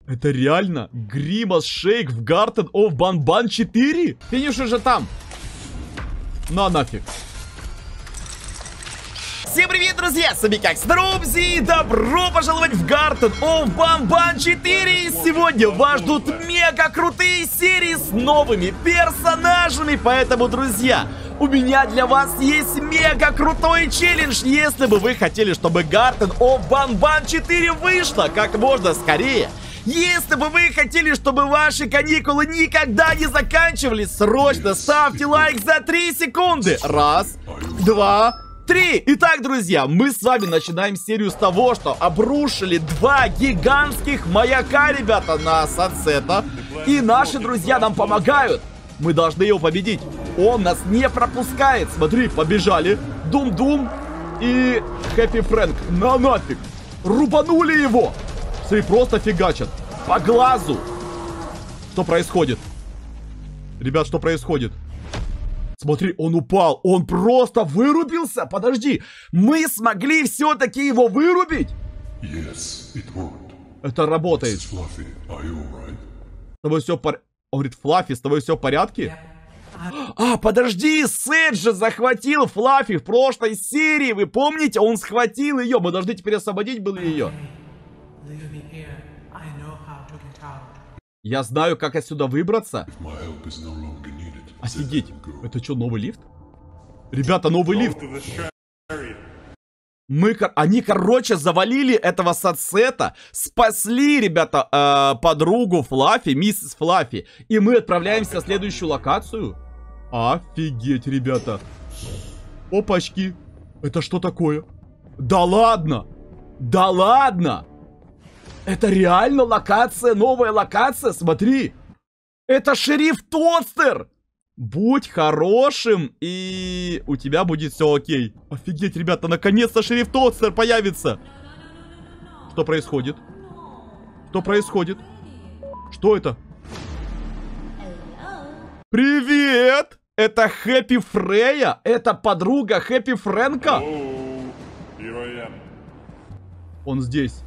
Это реально Grimace Shake в Garten of Banban 4? Финиш уже там. На нафиг. Всем привет, друзья! С вами как Снрубзи, и добро пожаловать в Garten of Banban 4! И сегодня вас ждут мега крутые серии с новыми персонажами, поэтому, друзья, у меня для вас есть мега крутой челлендж. Если бы вы хотели, чтобы Garten of Banban 4 вышло как можно скорее, если бы вы хотели, чтобы ваши каникулы никогда не заканчивались, срочно ставьте лайк за 3 секунды. Раз, два, 3. Итак, друзья, мы с вами начинаем серию с того, что обрушили 2 гигантских маяка, ребята, на Сансета. И наши друзья нам помогают. Мы должны его победить. Он нас не пропускает. Смотри, побежали. Дум-дум и Хэппи Фрэнк. На нафиг. Рубанули его. Смотри, просто фигачат. По глазу. Что происходит? Ребят, что происходит? Смотри, он упал. Он просто вырубился. Подожди. Мы смогли все-таки его вырубить? Yes, it worked. Это работает. С тобой все в порядке? Он говорит, Флаффи, с тобой все в порядке? А, подожди, Сэдж же захватил Флаффи в прошлой серии. Вы помните? Он схватил ее. Мы должны теперь освободить были ее. Я знаю, как отсюда выбраться. Офигеть. Это что, новый лифт? Ребята, новый лифт. Они, короче, завалили этого Сансета, спасли, ребята, подругу Флаффи, миссис Флаффи. И мы отправляемся в следующую локацию. Офигеть, ребята. Опачки. Это что такое? Да ладно. Да ладно. Это реально локация, новая локация, смотри. Это шериф Тостер. Будь хорошим, и у тебя будет все окей. Офигеть, ребята, наконец-то шериф Тостер появится. Что происходит? Что происходит? Что это? Привет! Это Хэппи Фрея? Это подруга Хэппи Фрэнка? Он здесь.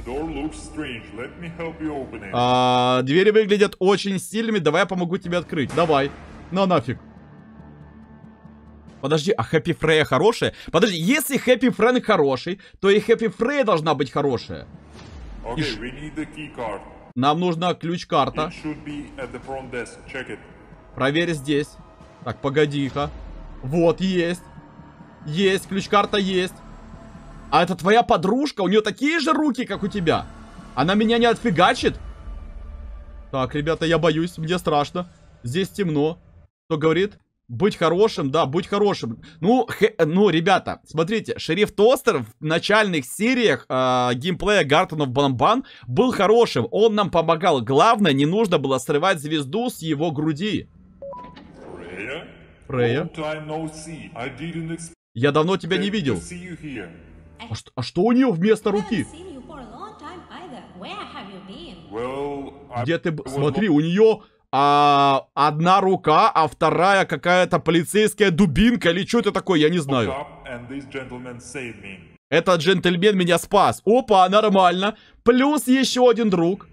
Двери выглядят очень сильными. Давай я помогу тебе открыть. Давай. На нафиг. Подожди, а Хэппи Фрея хорошая? Подожди, если Хэппи Фрэнк хороший, то и Хэппи Фрея должна быть хорошая. Нам нужна ключ-карта. Проверь здесь. Так, погоди-ка. Вот, есть. Есть, ключ-карта есть. А это твоя подружка? У нее такие же руки, как у тебя? Она меня не отфигачит? Так, ребята, я боюсь, мне страшно. Здесь темно. Кто говорит? Быть хорошим? Да, будь хорошим. Ну, ребята, смотрите, шериф Тостер в начальных сериях геймплея Garten of Banban был хорошим. Он нам помогал. Главное, не нужно было срывать звезду с его груди. Фрея? Я давно тебя не видел. А что у нее вместо руки? Где ты... Смотри, у нее одна рука, а вторая какая-то полицейская дубинка или что это такое, я не знаю. Этот джентльмен меня спас. Опа, нормально. Плюс еще один друг.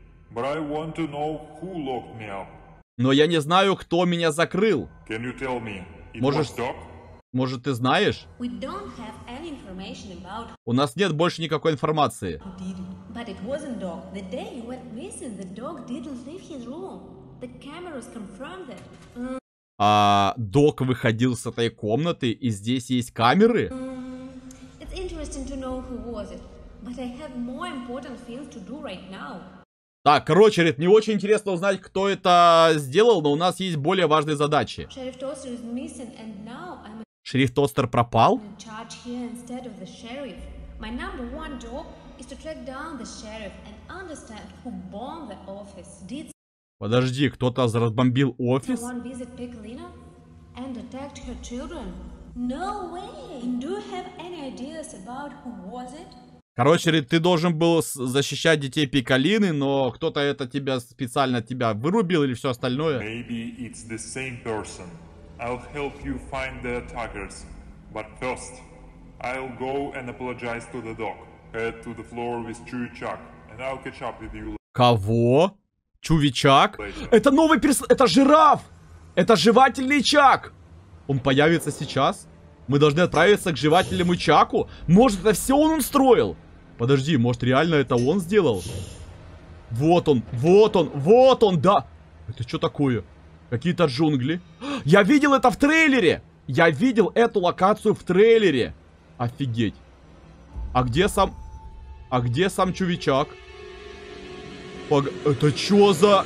Но я не знаю, кто меня закрыл. Может, ты знаешь? У нас нет больше никакой информации. Док выходил с этой комнаты, и здесь есть камеры? Так, короче, Рит, мне очень интересно узнать, кто это сделал, но у нас есть более важные задачи. Шериф Тостер пропал? Подожди, кто-то разбомбил офис? Короче, ты должен был защищать детей Пикалины, но кто-то это специально тебя вырубил или все остальное? I'll help you find the attackers, but first, I'll go and apologize to the dog. Head to the floor with Chewy Chuck, and I'll catch up with you. Кого? Чувичак? Это новый персонаж. Это жираф. Это жевательный Чак. Он появится сейчас? Мы должны отправиться к жевательному Чаку? Может, это все он устроил? Подожди, может, реально это он сделал? Вот он, вот он, вот он, да. Это что такое? Какие-то джунгли. Я видел это в трейлере. Я видел эту локацию в трейлере. Офигеть. А где сам... Чувичак? Это что за...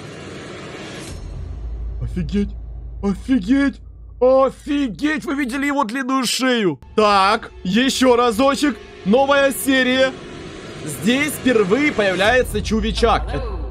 Офигеть. Офигеть. Офигеть. Вы видели его длинную шею? Так, еще разочек. Новая серия. Здесь впервые появляется Чувичак.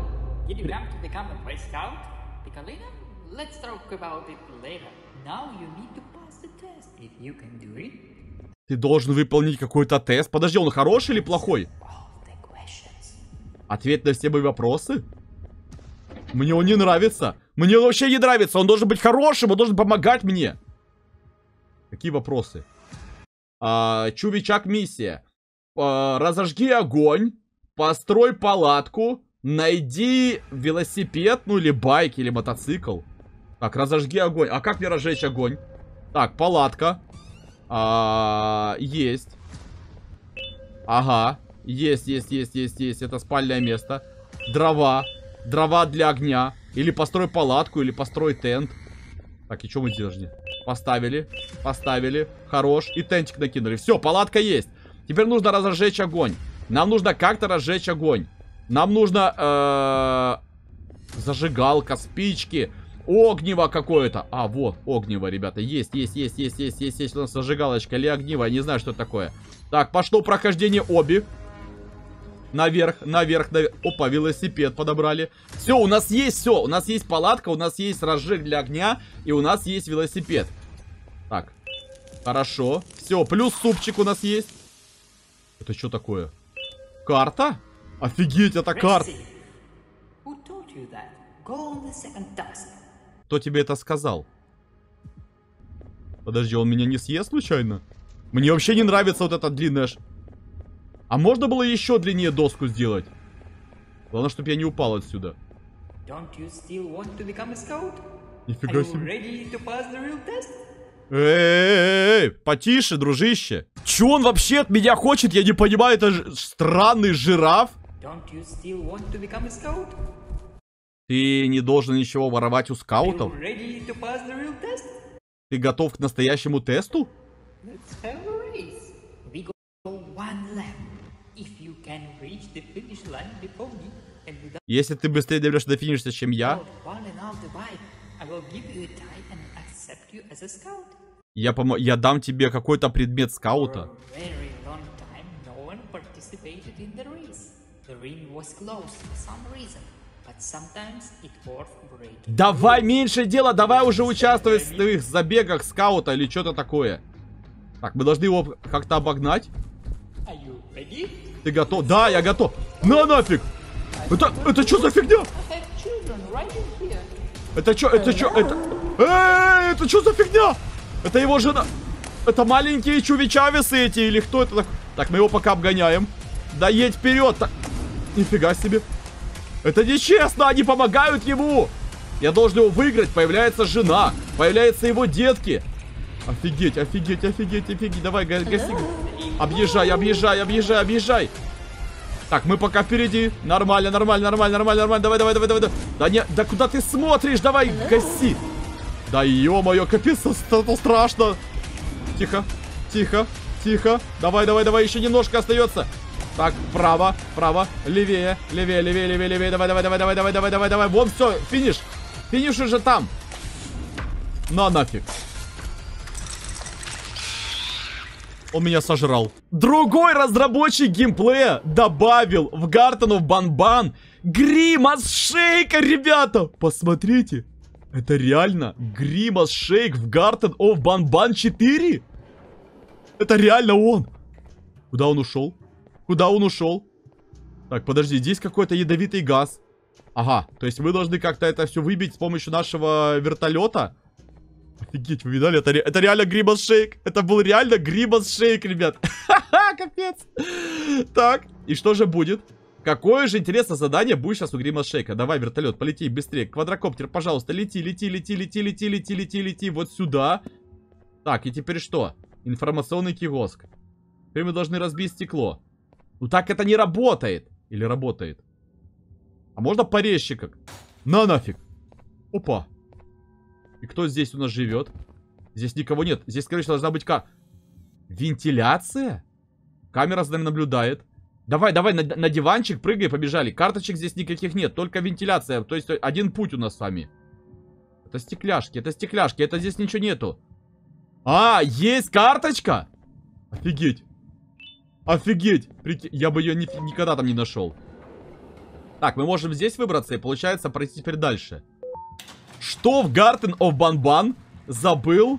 Ты должен выполнить какой-то тест. Подожди, он хороший или плохой? Ответ на все мои вопросы? Мне он не нравится. Мне он вообще не нравится. Он должен быть хорошим, он должен помогать мне. Какие вопросы? Чувичак миссия. Разожги огонь. Построй палатку. Найди велосипед, ну или байк, или мотоцикл. Так, разожги огонь. А как мне разжечь огонь? Так, палатка. Есть. Ага. Есть. Это спальное место. Дрова. Дрова для огня. Или построй палатку, или построй тент. Так, и что мы должны? Поставили. Поставили. Хорош. И тентик накинули. Все, палатка есть. Теперь нужно разжечь огонь. Нам нужно как-то разжечь огонь. Нам нужно... зажигалка, спички. Огнево какое-то. А, вот, огнево, ребята. Есть у нас зажигалочка или огнево. Я не знаю, что это такое. Так, пошло прохождение оби. Наверх. Опа, велосипед подобрали. Все, у нас есть все. У нас есть палатка, у нас есть разжиг для огня. И у нас есть велосипед. Так, хорошо. Все, плюс супчик у нас есть. Это что такое? Карта? Офигеть, это карта. Кто тебе это сказал? Подожди, он меня не съест случайно? Мне вообще не нравится вот эта длинная... А можно было еще длиннее доску сделать? Главное, чтобы я не упал отсюда. Нифига себе. Эй, потише, дружище. Че он вообще от меня хочет? Я не понимаю, это же странный жираф. Ты не должен ничего воровать у скаутов? Ты готов к настоящему тесту? Если ты быстрее доберешься до финиша, чем я, я дам тебе какой-то предмет скаута. Давай меньше дела, давай уже участвовать в своих забегах скаута или что-то такое. Так, мы должны его как-то обогнать. Ты готов? Да, я готов. На нафиг! Это что за фигня? Это что? Это что за фигня? Это его жена. Это маленькие чувичависы эти или кто это? Так, мы его пока обгоняем. Да едь вперед. Так. Нифига себе. Это нечестно, они помогают ему. Я должен его выиграть. Появляется жена. Появляются его детки. Офигеть. Давай, гаси. Объезжай. Так, мы пока впереди. Нормально. Давай. Да не, да куда ты смотришь? Давай, гаси. Да ё-моё, капец, это страшно. Тихо. Давай, еще немножко остается. Так, право, левее. Давай. Вон, все, финиш. Финиш уже там. На нафиг. Он меня сожрал. Другой разработчик геймплея добавил в Garten of Banban Grimace Shake, ребята. Посмотрите. Это реально Grimace Shake в Garten of Banban 4? Это реально он. Куда он ушел? Так, подожди, здесь какой-то ядовитый газ. Ага, то есть вы должны как-то это все выбить с помощью нашего вертолета? Офигеть, вы видали? Это реально Grimace Shake. Это был реально Grimace Shake, ребят. Ха-ха, капец. Так, и что же будет? Какое же интересное задание будет сейчас у Грима Шейка. Давай, вертолет, полети быстрее. Квадрокоптер, пожалуйста, лети, лети, лети, лети, лети, лети, лети, лети. Вот сюда. Так, и теперь что? Информационный киоск. Теперь мы должны разбить стекло. Ну так это не работает. Или работает? А можно порезче как? На нафиг. Опа. И кто здесь у нас живет? Здесь никого нет. Здесь, короче, должна быть вентиляция? Камера за нами наблюдает. Давай, давай, на диванчик прыгай, побежали. Карточек здесь никаких нет, только вентиляция. То есть один путь у нас с вами. Это стекляшки, это здесь ничего нету. А, есть карточка? Офигеть. Офигеть. Я бы ее никогда там не нашел. Так, мы можем здесь выбраться и, получается, пройти теперь дальше. Что в Garten of Banban забыл?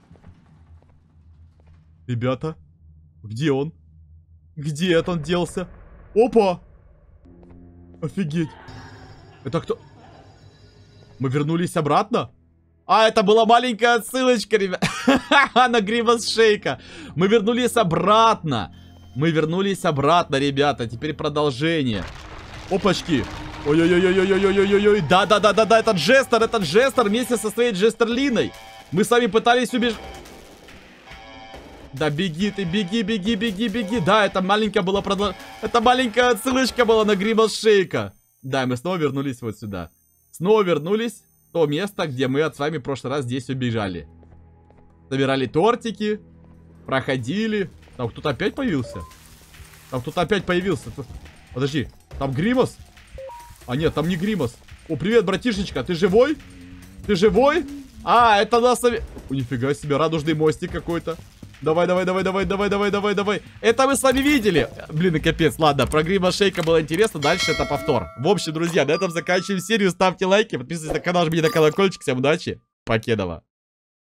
Ребята, где он? Где это он делся? Опа! Офигеть. Это кто? Мы вернулись обратно? А, это была маленькая отсылочка, ребят. На Грима Шейка. Мы вернулись обратно. Мы вернулись обратно, ребята. Теперь продолжение. Опачки. Ой-ой-ой-ой-ой-ой-ой-ой. Да-да-да-да-да, этот жестер вместе со своей Джестерлиной. Мы с вами пытались убежать. Да беги ты, беги, беги, беги, беги. Да, это маленькая была это маленькая отсылочка была на Грима Шейка. Да, мы снова вернулись вот сюда. Снова вернулись в то место, где мы с вами в прошлый раз здесь убежали. Собирали тортики. Проходили. Там кто-то опять появился? Там кто-то опять появился. Подожди, там Гримас? А нет, там не Гримас. О, привет, братишечка, ты живой? Ты живой? А, это нас... О, нифига себе, радужный мостик какой-то. Давай, давай, давай, давай, давай, давай, давай, давай. Это мы с вами видели. Блин, и капец, ладно, про Грима Шейка было интересно, дальше это повтор. В общем, друзья, на этом заканчиваем серию. Ставьте лайки, подписывайтесь на канал, жмите на колокольчик. Всем удачи, покедова.